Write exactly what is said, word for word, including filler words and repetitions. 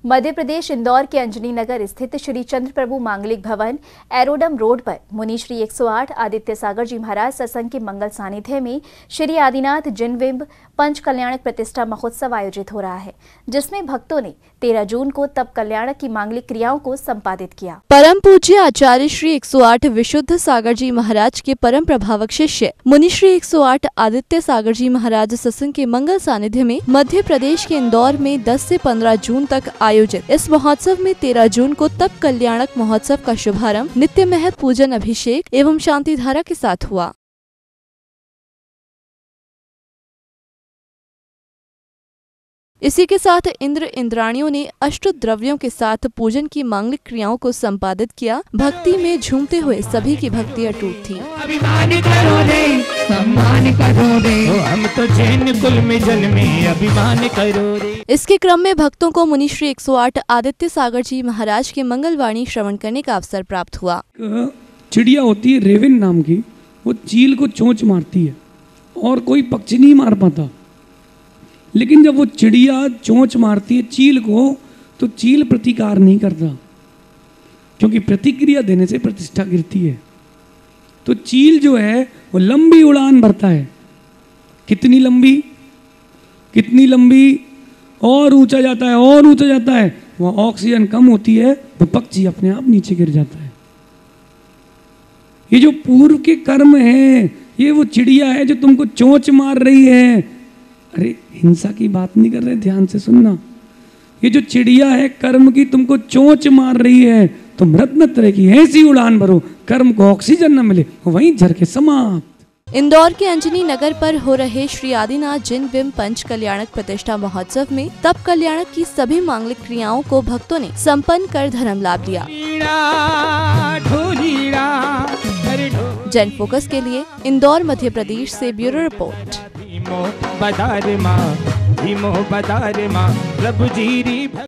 मध्य प्रदेश इंदौर के अंजनी नगर स्थित श्री चंद्र प्रभु मांगलिक भवन एरोडम रोड पर मुनि श्री एक सौ आठ आदित्य सागर जी महाराज सत्संग के मंगल सानिध्य में श्री आदिनाथ जिनबिंब पंच कल्याणक प्रतिष्ठा महोत्सव आयोजित हो रहा है, जिसमें भक्तों ने तेरह जून को तप कल्याणक की मांगलिक क्रियाओं को संपादित किया। परम पूज्य आचार्य श्री एक सौ आठ विशुद्ध सागर जी महाराज के परम प्रभावक शिष्य मुनि श्री एक सौ आठ आदित्य सागर जी महाराज सत्संग के मंगल सानिध्य में मध्य प्रदेश के इंदौर में दस से पंद्रह जून तक आयोजित इस महोत्सव में तेरह जून को तप कल्याणक महोत्सव का शुभारंभ नित्य महत पूजन अभिषेक एवं शांति धारा के साथ हुआ। इसी के साथ इंद्र इंद्राणियों ने अष्ट द्रव्यों के साथ पूजन की मांगलिक क्रियाओं को संपादित किया। भक्ति में झूमते हुए सभी की भक्ति अटूट थी। अभिमान करो रे, सम्मान करो रे, हम तो जैन कुल में जन्मे, अभिमान करो रे। इसके क्रम में भक्तों को मुनि श्री एक सौ आठ आदित्य सागर जी महाराज के मंगलवाणी श्रवण करने का अवसर प्राप्त हुआ। चिड़िया होती है रेवन नाम की, वो चील को चोंच मारती है और कोई पक्षी नहीं मार पाता, लेकिन जब वो चिड़िया चोंच मारती है चील को तो चील प्रतिकार नहीं करता, क्योंकि प्रतिक्रिया देने से प्रतिष्ठा गिरती है। तो चील जो है वो लंबी उड़ान भरता है। कितनी लंबी कितनी लंबी और ऊंचा जाता है और ऊंचा जाता है, वहाँ ऑक्सीजन कम होती है तो पक्षी अपने आप नीचे गिर जाता है। ये जो पूर्व के कर्म है, ये वो चिड़िया है जो तुमको चोंच मार रही है। अरे हिंसा की बात नहीं कर रहे, ध्यान से सुनना। ये जो चिड़िया है कर्म की तुमको चोंच मार रही है, तो मृत न तरह की ऐसी उड़ान भरो, कर्म को ऑक्सीजन न मिले, वहीं झर के समाप्त। इंदौर के अंजनी नगर पर हो रहे श्री आदिनाथ जिनबिंब पंच कल्याणक प्रतिष्ठा महोत्सव में तप कल्याणक की सभी मांगलिक क्रियाओं को भक्तों ने संपन्न कर धर्म लाभ लिया। जन फोकस के लिए इंदौर मध्य प्रदेश से ब्यूरो रिपोर्ट। बदार माँ, बदार माँ, प्रभु जी